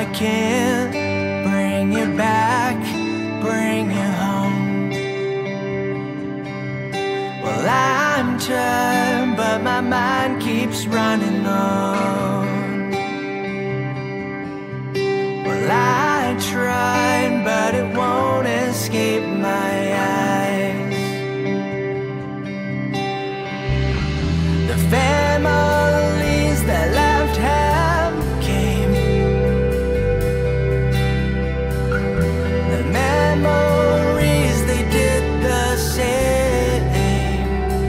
I can't bring you back, bring you home. Well, I'm trying, but my mind keeps running on. Well, I tried, but it won't escape my eyes. The families that left have came. The memories, they did the same.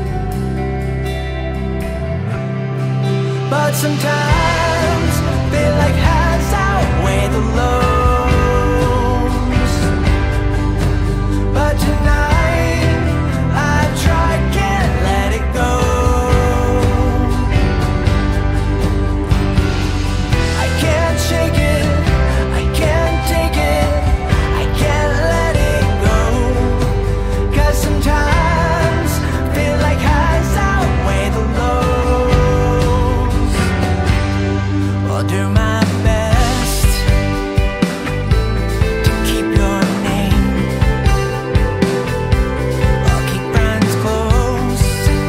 But sometimes feel like highs outweigh the lows. But tonight I tried, can't let it go. I can't shake it, I can't take it, I can't let it go. 'Cause sometimes feel like highs outweigh the lows. I'll do my best to keep your name. I'll keep friends close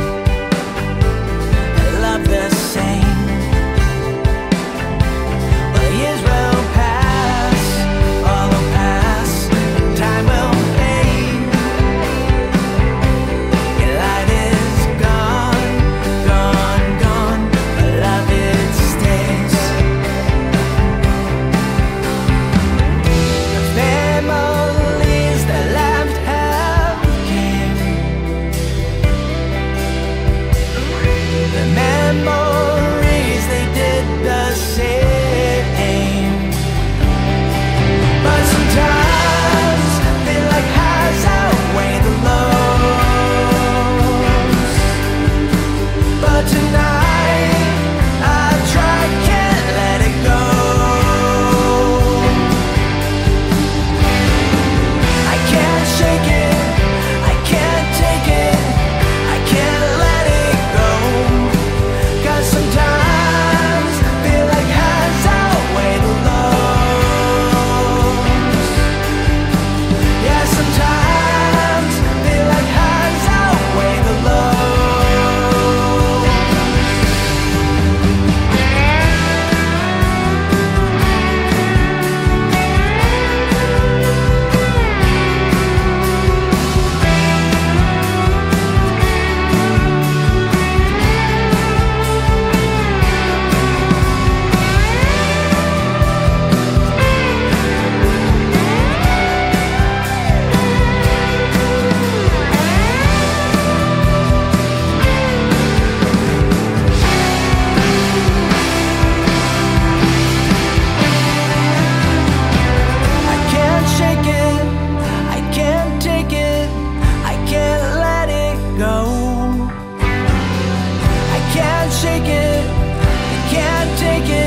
and love the same. Well, years will pass, all will pass, time will fade. Your light is gone, gone, gone, but love it stays. The families that left have came. The memories, they did the same. But sometimes feel like highs outweigh the lows. But tonight I try, can't let it go. I can't shake it, I can't take it, I can't let it go. 'Cause sometimes feel like highs outweigh the lows. Yeah, sometimes feel like highs outweigh the lows. I can't shake it, I can't take it, I can't let it go. I can't shake it, I can't take it,